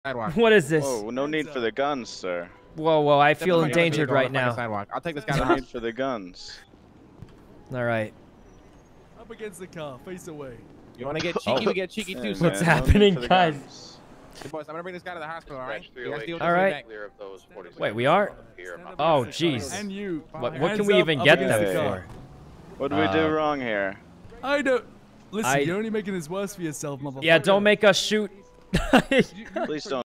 Sidewalk. What is this? Whoa, no need for the guns, sir. Whoa, I feel Definitely endangered right now. Sidewalk. I'll take this guy to the No need hospital. for the guns. All right. Up against the car, face away. You want to get cheeky? We get cheeky too. Hey, sir. What's man, no need happening, for the guys? guns. Hey, boys, I'm gonna bring this guy to the hospital. All right. You guys deal with All this in the right. back. Clear of those 46. Wait, we are? Oh, jeez. And you. What Hands can we up, even up get against them the car. for? What do we do wrong here? I don't. Listen, I- you're only making this worse for yourself, motherfucker. Yeah, don't make us shoot. Please don't.